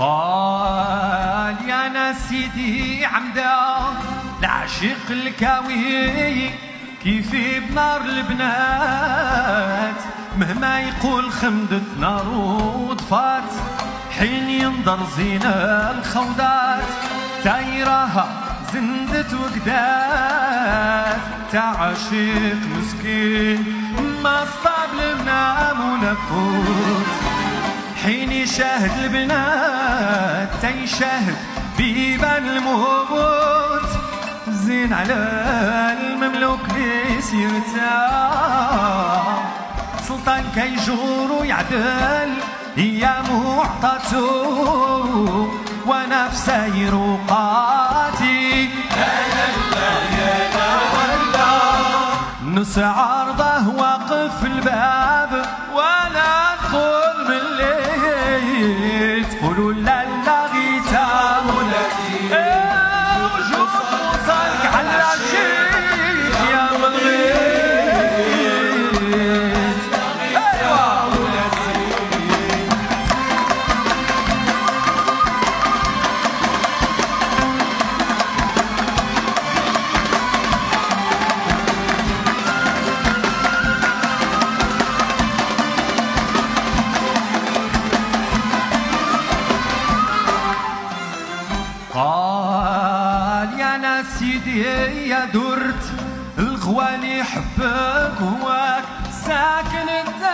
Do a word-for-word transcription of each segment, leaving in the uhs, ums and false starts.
قال يا ناس سيدي عمدا العشيق الكاوي كيف بنار البنات مهما يقول خمدت نار وطفات حين ينظر زينة الخوضات تايراها زندت وقدات تعشيق مسكين ما صطاب المنام ونفوت حين يشاهد البنات تيشاهد بيبان الموت زين على المملوك لسيرتا سلطان كيجور ويعدل هي معطته وانا في ساير وقاتي نص عرضه واقف في الباب وانا ادخل من الليل تقولوا لا لا غيتا ولاتي وجود وصلك على العشيق يا ملغيت قال يا ناس سيدي يا درت الغوالي حبك هواك ساكن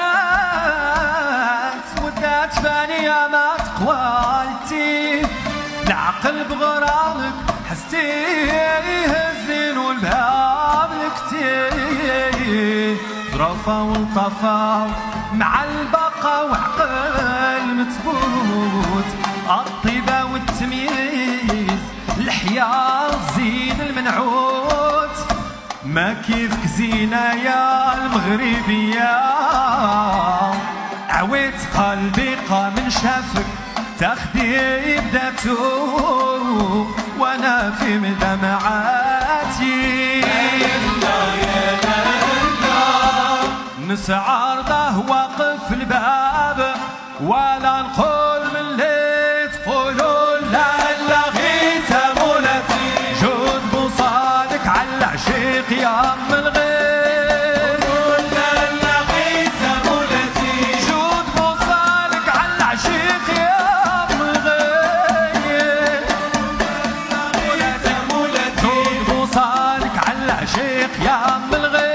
الذات والذات فانية ما تقوالتي العقل بغرامك حستيه الزين والباب لكتيه ظرفة والطفا مع البقا وعقل متبوت الطيبة والتمييز الحياة زين المنعوت ما كيفك زينة يا المغربية عويت قلبي قام من شافك تاخدي بداتو وانا في مدمعاتي نص عرضه واقف في الباب ولا نقول من اللي تقولوا لا لا غيث مولاتي جود بوصالك على العشيق يا ام الغيث لا لا غيث مولاتي جود بوصالك على العشيق يا ام الغيث لا مولاتي جود بوصالك على العشيق يا ام الغيث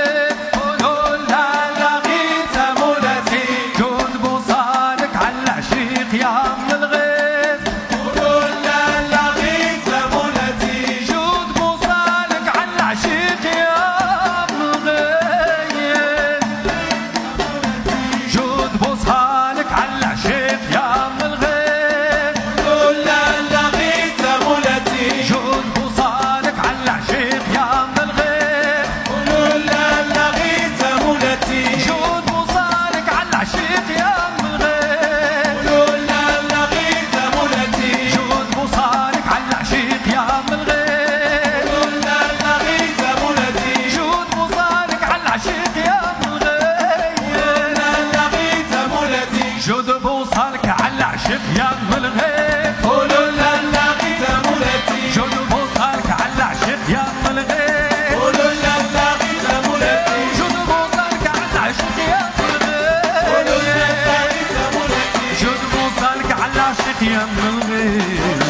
جود بوصالك على العشق يا ام الغيث قولوا لا لا غيث مولاتي جود بوصالك على العشق يا ام الغيث قولوا لا لا غيث مولاتي جود بوصالك على العشق يا ام الغيث قولوا لا لا غيث مولاتي جود بوصالك على العشق يا ام الغيث